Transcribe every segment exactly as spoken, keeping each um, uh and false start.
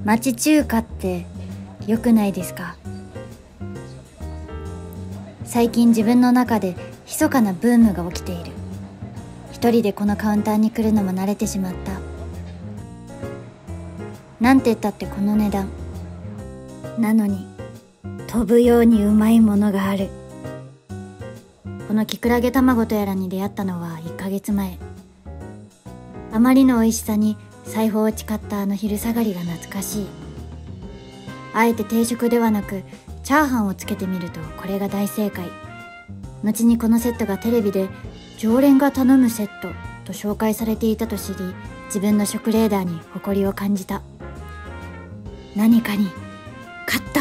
町中華って良くないですか？最近自分の中で密かなブームが起きている。一人でこのカウンターに来るのも慣れてしまった。なんて言ったってこの値段なのに飛ぶようにうまいものがある。このきくらげ卵とやらに出会ったのはいっかげつまえ。あまりの美味しさに裁縫を誓ったあの昼下がりが懐かしい。あえて定食ではなくチャーハンをつけてみるとこれが大正解。後にこのセットがテレビで常連が頼むセットと紹介されていたと知り、自分の食レーダーに誇りを感じた。何かに勝った。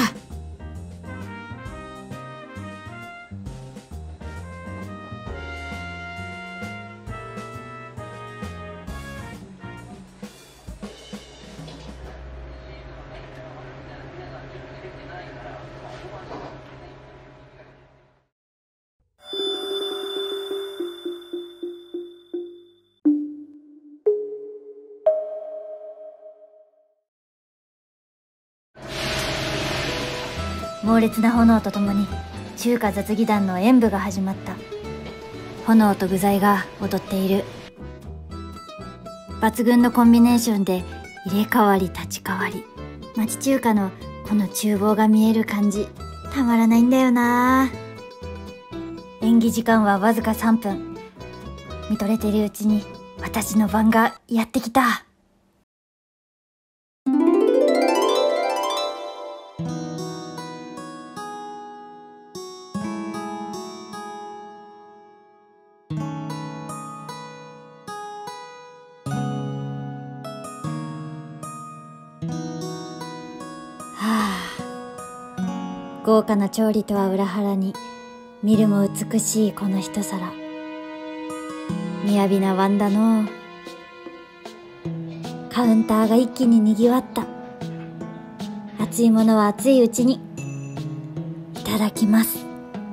猛烈な炎とともに中華雑技団の演舞が始まった。炎と具材が踊っている。抜群のコンビネーションで入れ替わり立ち替わり、町中華のこの厨房が見える感じたまらないんだよな。演技時間はわずかさんぷん。見とれてるうちに私の番がやってきた。豪華な調理とは裏腹に見るも美しいこの一皿。雅なワンだのう。カウンターが一気ににぎわった。熱いものは熱いうちにいただきます。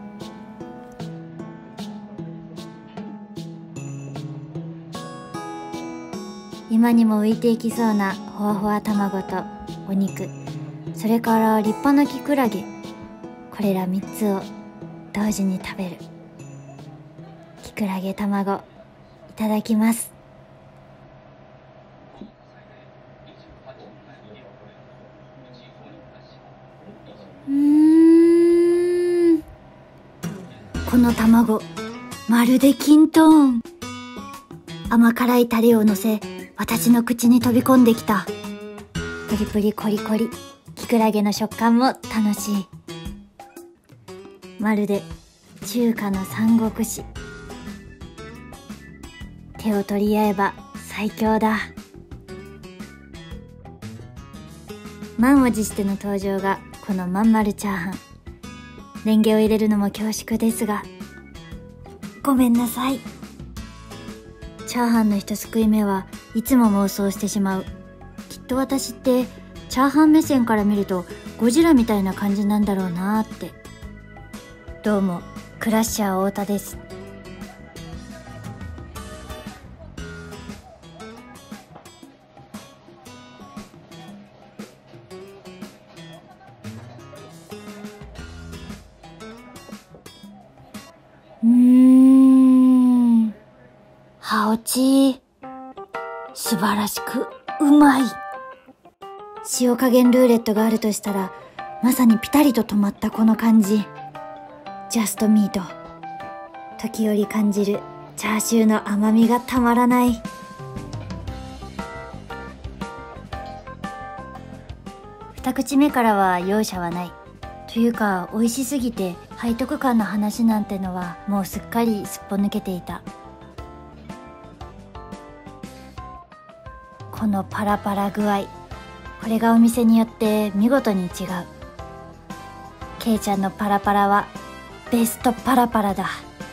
今にも浮いていきそうなほわほわ卵とお肉、それから立派なきくらげ、これらみっつを同時に食べる。きくらげ卵いただきます。うーん、この卵まるでキントーン。甘辛いタレをのせ私の口に飛び込んできた。プリプリコリコリ、きくらげの食感も楽しい。まるで中華の三国志。手を取り合えば最強だ。満を持しての登場がこのまんまるチャーハン。レンゲを入れるのも恐縮ですがごめんなさい。チャーハンの一すくい目はいつも妄想してしまう。きっと私ってチャーハン目線から見るとゴジラみたいな感じなんだろうなーって。どうもクラッシャー太田です。うーん、ハオチ素晴らしくうまい。塩加減ルーレットがあるとしたらまさにピタリと止まったこの感じ。ジャストミート。時折感じるチャーシューの甘みがたまらない。二口目からは容赦はない。というか美味しすぎて背徳感の話なんてのはもうすっかりすっぽ抜けていた。このパラパラ具合、これがお店によって見事に違う。ケイちゃんのパラパラはベストパラパラだ。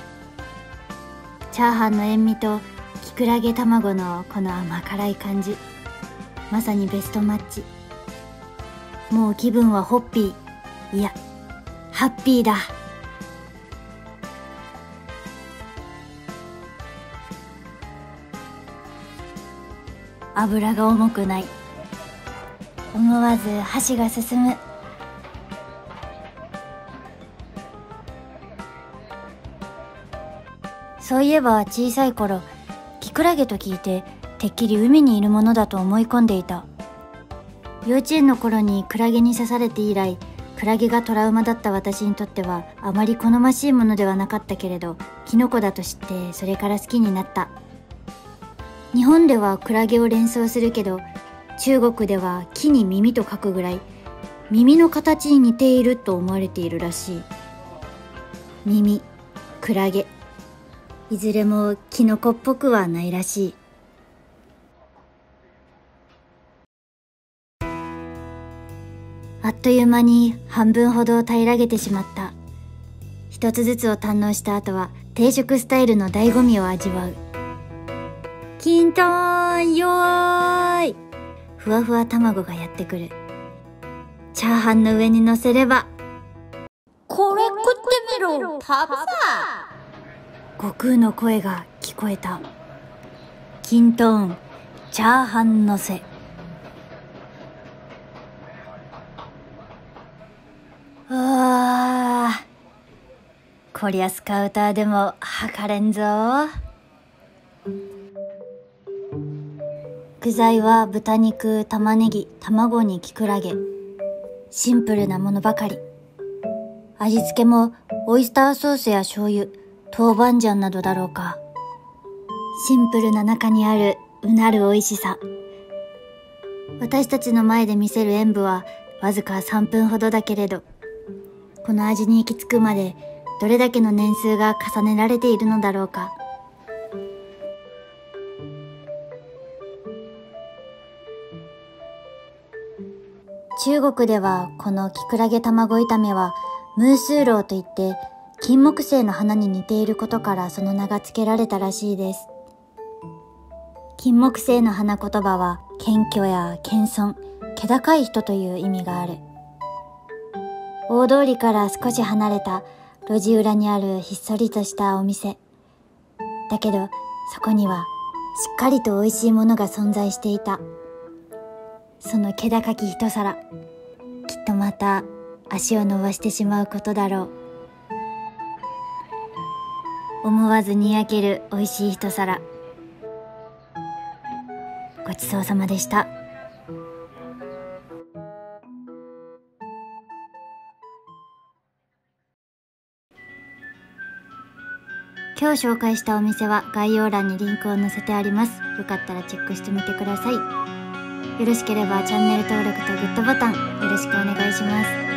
チャーハンの塩味ときくらげ卵のこの甘辛い感じ、まさにベストマッチ。もう気分はホッピー、いやハッピーだ。油が重くない。 思わず箸が進む。そういえば小さい頃、キクラゲと聞いててっきり海にいるものだと思い込んでいた。幼稚園の頃にクラゲに刺されて以来、クラゲがトラウマだった私にとってはあまり好ましいものではなかったけれど、キノコだと知ってそれから好きになった。日本ではクラゲを連想するけど、中国では木に耳と書くぐらい耳の形に似ていると思われているらしい。耳、クラゲ、いずれもキノコっぽくはないらしい。あっという間に半分ほど平らげてしまった。一つずつを堪能した後は定食スタイルの醍醐味を味わう。キントーンよーい。ふわふわ卵がやってくる。チャーハンの上に乗せれば、 これ食ってみろ、食べさ。 悟空の声が聞こえた。キントーン、チャーハンのせ。うわー、こりゃスカウターでも測れんぞ。具材は豚肉、玉ねぎ、卵にキクラゲ。シンプルなものばかり。味付けもオイスターソースや醤油、豆板醤などだろうか。シンプルな中にあるうなる美味しさ。私たちの前で見せる演舞はわずかさんぷんほどだけれど、この味に行き着くまでどれだけの年数が重ねられているのだろうか。中国ではこのキクラゲ卵炒めはムースーローといって金木犀の花に似ていることからその名が付けられたらしいです。金木犀の花言葉は謙虚や謙遜、気高い人という意味がある。大通りから少し離れた路地裏にあるひっそりとしたお店。だけどそこにはしっかりと美味しいものが存在していた。その気高き一皿、きっとまた足を伸ばしてしまうことだろう。思わずにやける美味しい一皿。ごちそうさまでした。今日紹介したお店は概要欄にリンクを載せてあります。よかったらチェックしてみてください。よろしければチャンネル登録とグッドボタンよろしくお願いします。